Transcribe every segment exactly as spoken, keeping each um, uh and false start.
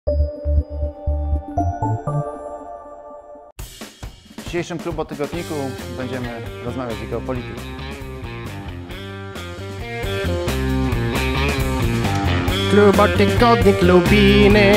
W dzisiejszym Klubotygodniku będziemy rozmawiać o geopolityce. Klubotygodnik Lubiny.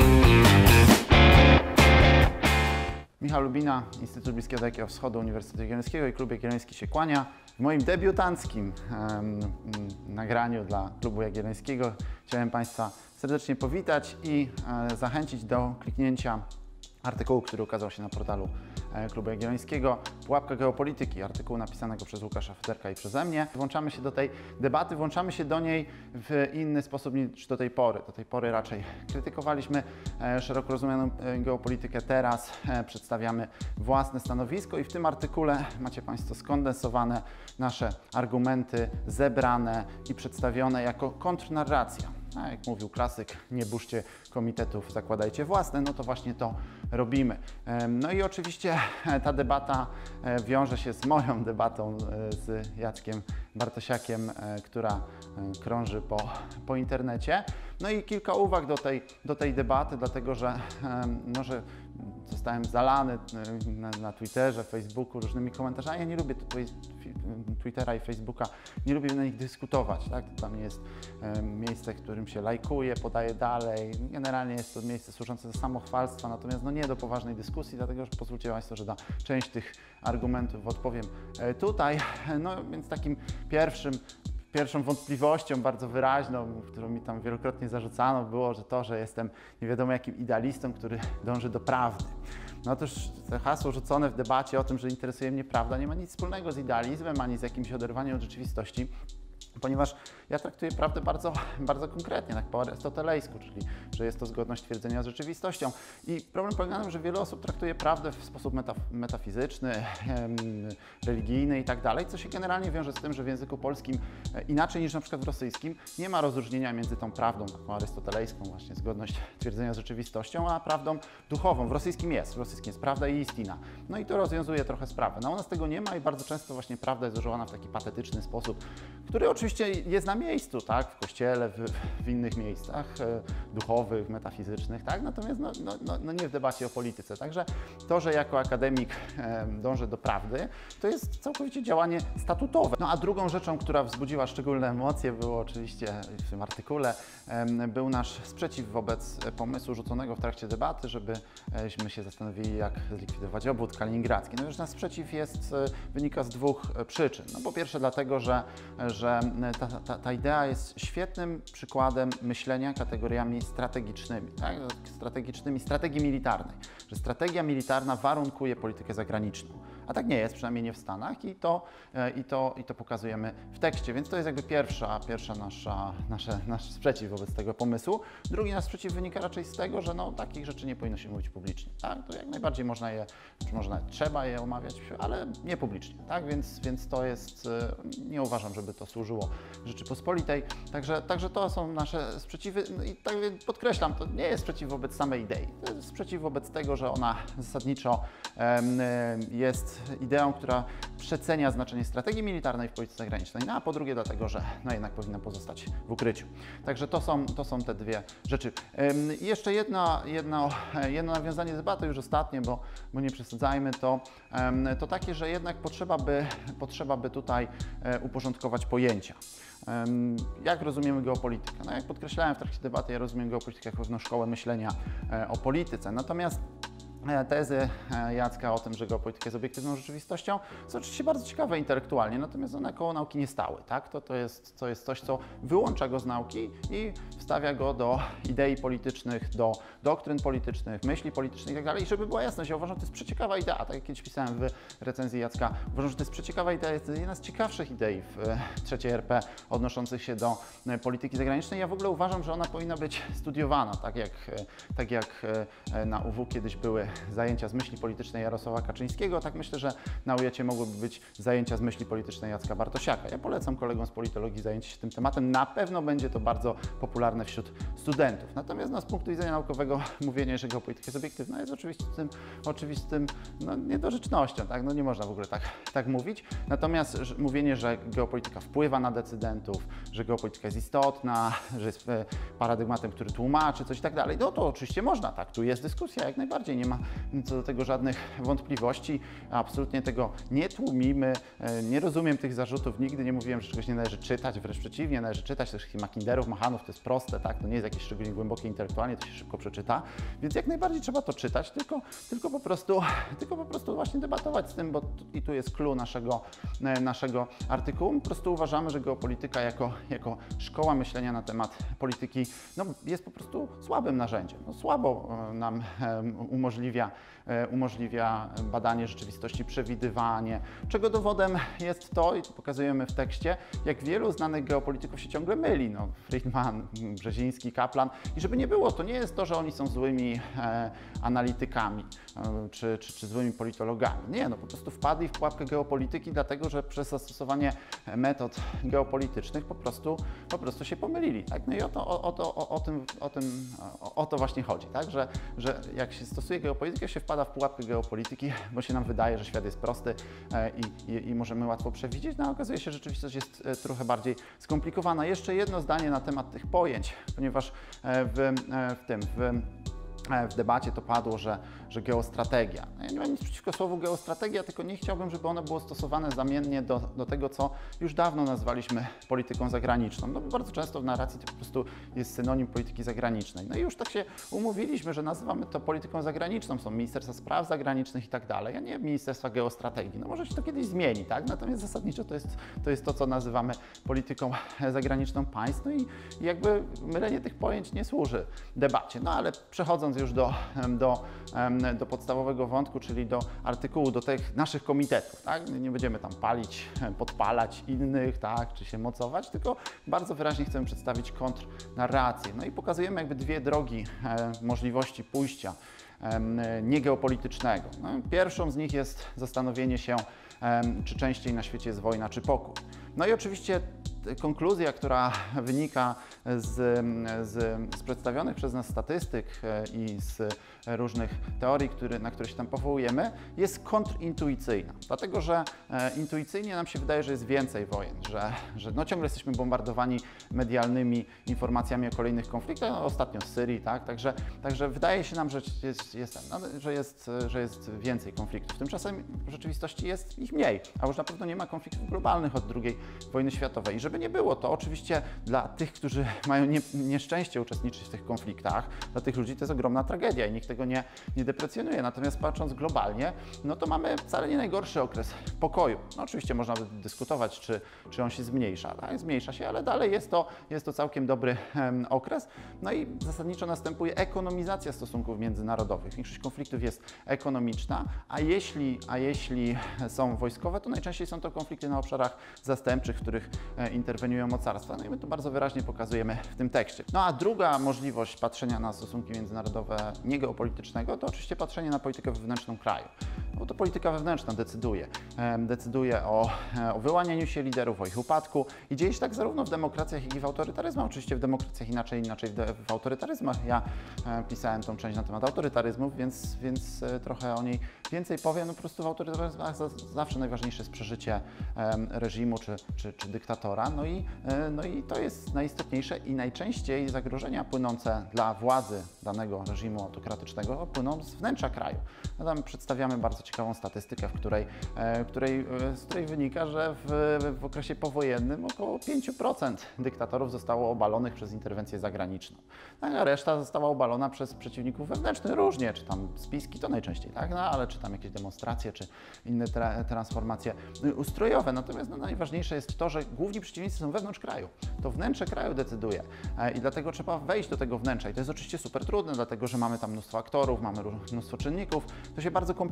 Michał Lubina, Instytut Bliskiego Dalekiego Wschodu Uniwersytetu Jagiellońskiego i Klub Jagielloński się kłania. W moim debiutanckim um, nagraniu dla Klubu Jagiellońskiego chciałem Państwa serdecznie powitać i e, zachęcić do kliknięcia artykułu, który ukazał się na portalu e, Klubu Jagiellońskiego. Pułapka geopolityki, artykułu napisanego przez Łukasza Federka i przeze mnie. Włączamy się do tej debaty, włączamy się do niej w inny sposób niż do tej pory. Do tej pory raczej krytykowaliśmy e, szeroko rozumianą e, geopolitykę, teraz e, przedstawiamy własne stanowisko i w tym artykule macie Państwo skondensowane nasze argumenty, zebrane i przedstawione jako kontrnarracja. A jak mówił klasyk, nie burzcie komitetów, zakładajcie własne, no to właśnie to robimy. No i oczywiście ta debata wiąże się z moją debatą z Jackiem Bartosiakiem, która krąży po, po internecie. No i kilka uwag do tej, do tej debaty, dlatego że, no, że zostałem zalany na, na Twitterze, Facebooku różnymi komentarzami. Ja nie lubię Twittera i Facebooka, nie lubię na nich dyskutować. Tak? To tam nie jest miejsce, w którym się lajkuje, podaje dalej. Generalnie jest to miejsce służące do samochwalstwa, natomiast no nie do poważnej dyskusji, dlatego że pozwólcie Państwo, że na część tych argumentów odpowiem tutaj. No więc takim pierwszym Pierwszą wątpliwością bardzo wyraźną, którą mi tam wielokrotnie zarzucano, było, że to, że jestem nie wiadomo jakim idealistą, który dąży do prawdy. No otóż to hasło rzucone w debacie o tym, że interesuje mnie prawda, nie ma nic wspólnego z idealizmem, ani z jakimś oderwaniem od rzeczywistości, ponieważ ja traktuję prawdę bardzo, bardzo konkretnie, tak po arystotelejsku, czyli że jest to zgodność twierdzenia z rzeczywistością. I problem polega na tym, że wiele osób traktuje prawdę w sposób metaf metafizyczny, em, religijny i tak dalej, co się generalnie wiąże z tym, że w języku polskim e, inaczej niż na przykład w rosyjskim nie ma rozróżnienia między tą prawdą taką arystotelejską, właśnie zgodność twierdzenia z rzeczywistością, a prawdą duchową. W rosyjskim jest, w rosyjskim jest prawda i istina. No i to rozwiązuje trochę sprawę. No u nas tego nie ma i bardzo często właśnie prawda jest używana w taki patetyczny sposób, który oczywiście jest na miejscu, tak, w kościele, w, w innych miejscach e, duchowych, metafizycznych, tak, natomiast no, no, no, no nie w debacie o polityce. Także to, że jako akademik e, dążę do prawdy, to jest całkowicie działanie statutowe. No a drugą rzeczą, która wzbudziła szczególne emocje, było oczywiście w tym artykule, e, był nasz sprzeciw wobec pomysłu rzuconego w trakcie debaty, żebyśmy się zastanowili, jak zlikwidować obwód kaliningradzki. No już nasz sprzeciw jest, wynika z dwóch przyczyn. No po pierwsze dlatego, że, że Ta, ta, ta idea jest świetnym przykładem myślenia kategoriami strategicznymi, tak? strategicznymi, strategii militarnej, że strategia militarna warunkuje politykę zagraniczną. A tak nie jest, przynajmniej nie w Stanach i to, i to, i to pokazujemy w tekście, więc to jest jakby pierwsza, pierwsza nasza, nasze, nasz sprzeciw wobec tego pomysłu. Drugi nasz sprzeciw wynika raczej z tego, że no, takich rzeczy nie powinno się mówić publicznie. Tak? To jak najbardziej można je, czy można, trzeba je omawiać, ale nie publicznie. Tak? Więc, więc to jest, nie uważam, żeby to służyło Rzeczypospolitej. Także, także to są nasze sprzeciwy no i tak podkreślam, to nie jest sprzeciw wobec samej idei. To jest sprzeciw wobec tego, że ona zasadniczo um, jest ideą, która przecenia znaczenie strategii militarnej w polityce zagranicznej, no a po drugie dlatego, że no jednak powinna pozostać w ukryciu. Także to są, to są te dwie rzeczy. I jeszcze jedno, jedno, jedno nawiązanie debaty, już ostatnie, bo, bo nie przesadzajmy, to, to takie, że jednak potrzeba by, potrzeba by tutaj uporządkować pojęcia. Jak rozumiemy geopolitykę? No jak podkreślałem w trakcie debaty, ja rozumiem geopolitykę jako pewną szkołę myślenia o polityce, natomiast tezy Jacka o tym, że geopolityka jest obiektywną rzeczywistością, są oczywiście bardzo ciekawe intelektualnie, natomiast one koło nauki nie stały. Tak? To, to, jest, to jest coś, co wyłącza go z nauki i wstawia go do idei politycznych, do doktryn politycznych, myśli politycznych i tak dalej. I żeby była jasność, ja uważam, że to jest przeciekawa idea. Tak jak kiedyś pisałem w recenzji Jacka, uważam, że to jest przeciekawa idea, jest jedna z ciekawszych idei w trzeciej R P odnoszących się do polityki zagranicznej. Ja w ogóle uważam, że ona powinna być studiowana, tak jak, tak jak na U W kiedyś były zajęcia z myśli politycznej Jarosława Kaczyńskiego, tak myślę, że na U J A-cie mogłyby być zajęcia z myśli politycznej Jacka Bartosiaka. Ja polecam kolegom z politologii zajęcie się tym tematem. Na pewno będzie to bardzo popularne wśród studentów. Natomiast no, z punktu widzenia naukowego mówienie, że geopolityka jest obiektywna, jest oczywistym, oczywistym no, niedorzecznością. Tak? No, nie można w ogóle tak, tak mówić. Natomiast że, mówienie, że geopolityka wpływa na decydentów, że geopolityka jest istotna, że jest e, paradygmatem, który tłumaczy coś i tak dalej, no to oczywiście można, tak, tu jest dyskusja, jak najbardziej, nie ma co do tego żadnych wątpliwości, absolutnie tego nie tłumimy, e, nie rozumiem tych zarzutów, nigdy nie mówiłem, że czegoś nie należy czytać, wręcz przeciwnie, należy czytać tych wszystkich Mackinderów, Machanów, to jest proste, tak, to nie jest jakieś szczególnie głębokie intelektualnie, to się szybko przeczyta, więc jak najbardziej trzeba to czytać, tylko, tylko, po, prostu, tylko po prostu właśnie debatować z tym, bo i tu jest clue naszego, e, naszego artykułu, po prostu uważamy, że geopolityka jako, jako szkoła myślenia na temat polityki no, jest po prostu słabym narzędziem. No, słabo nam umożliwia, umożliwia badanie rzeczywistości, przewidywanie, czego dowodem jest to, i to pokazujemy w tekście, jak wielu znanych geopolityków się ciągle myli. No, Friedman, Brzeziński, Kaplan. I żeby nie było, to nie jest to, że oni są złymi e, analitykami e, czy, czy, czy złymi politologami. Nie, no po prostu wpadli w pułapkę geopolityki, dlatego że przez zastosowanie metod geopolitycznych po prostu, po prostu się pomylili. Tak? No i o to, o, o, to, o, o tym, o, tym o, o to właśnie chodzi, tak? że, że jak się stosuje geopolitykę, się wpada w pułapkę geopolityki, bo się nam wydaje, że świat jest prosty e, i, i, i możemy łatwo przewidzieć, no a okazuje się, że rzeczywistość jest e, trochę bardziej skomplikowana. Jeszcze jedno zdanie na temat tych pojęć, ponieważ e, w, e, w tym, w w debacie to padło, że, że geostrategia. Ja nie mam nic przeciwko słowu geostrategia, tylko nie chciałbym, żeby ono było stosowane zamiennie do, do tego, co już dawno nazwaliśmy polityką zagraniczną. No bo bardzo często w narracji to po prostu jest synonim polityki zagranicznej. No i już tak się umówiliśmy, że nazywamy to polityką zagraniczną. Są Ministerstwa Spraw Zagranicznych i tak dalej, a nie Ministerstwa Geostrategii. No może się to kiedyś zmieni, tak? Natomiast zasadniczo to jest to, jest to co nazywamy polityką zagraniczną państw. No i jakby mylenie tych pojęć nie służy debacie. No ale przechodząc już do, do, do podstawowego wątku, czyli do artykułu, do tych naszych komitetów, tak? Nie będziemy tam palić, podpalać innych, tak? Czy się mocować, tylko bardzo wyraźnie chcemy przedstawić kontrnarrację. No i pokazujemy jakby dwie drogi e, możliwości pójścia e, niegeopolitycznego. No, pierwszą z nich jest zastanowienie się, e, czy częściej na świecie jest wojna, czy pokój. No i oczywiście konkluzja, która wynika z, z, z przedstawionych przez nas statystyk i z różnych teorii, który, na które się tam powołujemy, jest kontrintuicyjna. Dlatego, że e, intuicyjnie nam się wydaje, że jest więcej wojen, że, że no, ciągle jesteśmy bombardowani medialnymi informacjami o kolejnych konfliktach, no, ostatnio z Syrii, tak? Także, także wydaje się nam, że jest, jest, no, że, jest, że jest więcej konfliktów. Tymczasem w rzeczywistości jest ich mniej, a już na pewno nie ma konfliktów globalnych od drugiej wojny światowej. I żeby nie było, to oczywiście dla tych, którzy mają nie, nieszczęście uczestniczyć w tych konfliktach, dla tych ludzi to jest ogromna tragedia i nikt tego nie, nie deprecjonuje. Natomiast patrząc globalnie, no to mamy wcale nie najgorszy okres pokoju. No oczywiście można by dyskutować, czy, czy on się zmniejsza. Tak? Zmniejsza się, ale dalej jest to, jest to całkiem dobry um, okres. No i zasadniczo następuje ekonomizacja stosunków międzynarodowych. Większość konfliktów jest ekonomiczna, a jeśli, a jeśli są wojskowe, to najczęściej są to konflikty na obszarach zastępczych, w których e, interweniują mocarstwa. No i my to bardzo wyraźnie pokazujemy w tym tekście. No a druga możliwość patrzenia na stosunki międzynarodowe niegeopolitycznego to oczywiście patrzenie na politykę wewnętrzną kraju. Bo to polityka wewnętrzna decyduje. Decyduje o, o wyłanianiu się liderów, o ich upadku i dzieje się tak zarówno w demokracjach, jak i w autorytaryzmach. Oczywiście w demokracjach inaczej, inaczej w, w autorytaryzmach. Ja e, pisałem tą część na temat autorytaryzmów, więc, więc e, trochę o niej więcej powiem. No po prostu w autorytaryzmach za, zawsze najważniejsze jest przeżycie e, reżimu czy, czy, czy dyktatora. No i, e, no i to jest najistotniejsze i najczęściej zagrożenia płynące dla władzy danego reżimu autokratycznego płyną z wnętrza kraju. No tam przedstawiamy bardzo ciekawą statystykę, w której, w której, z której wynika, że w, w okresie powojennym około pięć procent dyktatorów zostało obalonych przez interwencję zagraniczną, a reszta została obalona przez przeciwników wewnętrznych różnie, czy tam spiski to najczęściej, tak, no, ale czy tam jakieś demonstracje, czy inne tra transformacje ustrojowe. Natomiast no, najważniejsze jest to, że główni przeciwnicy są wewnątrz kraju. To wnętrze kraju decyduje i dlatego trzeba wejść do tego wnętrza i to jest oczywiście super trudne, dlatego że mamy tam mnóstwo aktorów, mamy mnóstwo czynników, to się bardzo komplikuje. To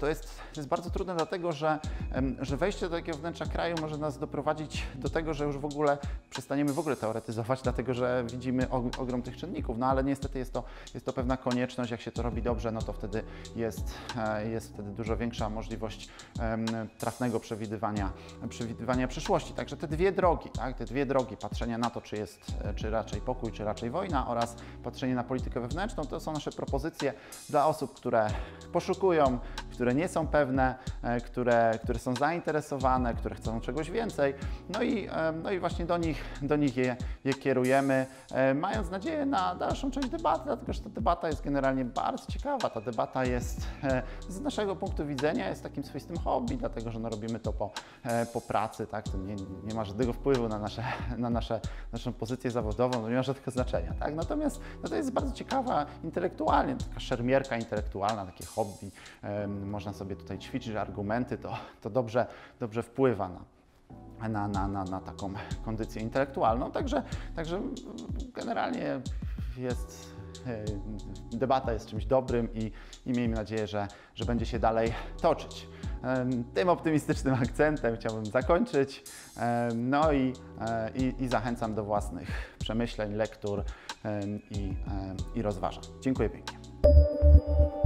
to jest, to jest bardzo trudne, dlatego że, że wejście do takiego wnętrza kraju może nas doprowadzić do tego, że już w ogóle przestaniemy w ogóle teoretyzować, dlatego że widzimy ogrom tych czynników, no ale niestety jest to, jest to pewna konieczność, jak się to robi dobrze, no to wtedy jest, jest wtedy dużo większa możliwość trafnego przewidywania, przewidywania przyszłości. Także te dwie drogi, tak, te dwie drogi patrzenia na to, czy jest, czy raczej pokój, czy raczej wojna, oraz patrzenie na politykę wewnętrzną, to są nasze propozycje dla osób, które poszukują, które nie są pewne, które, które są zainteresowane, które chcą czegoś więcej, no i, no i właśnie do nich, do nich je, je kierujemy, mając nadzieję na dalszą część debaty, dlatego że ta debata jest generalnie bardzo ciekawa. Ta debata jest z naszego punktu widzenia jest takim swoistym hobby, dlatego że no robimy to po, po pracy, tak? To nie, nie ma żadnego wpływu na, nasze, na nasze, naszą pozycję zawodową, no nie ma żadnego znaczenia. Tak? Natomiast no to jest bardzo ciekawa intelektualnie, taka szermierka intelektualna, takie hobby. Um, można sobie tutaj ćwiczyć, że argumenty to, to dobrze, dobrze wpływa na, na, na, na, na taką kondycję intelektualną. Także, także generalnie jest, debata jest czymś dobrym i, i miejmy nadzieję, że, że będzie się dalej toczyć. Tym optymistycznym akcentem chciałbym zakończyć, no i, i, i zachęcam do własnych przemyśleń, lektur i, i rozważań. Dziękuję pięknie.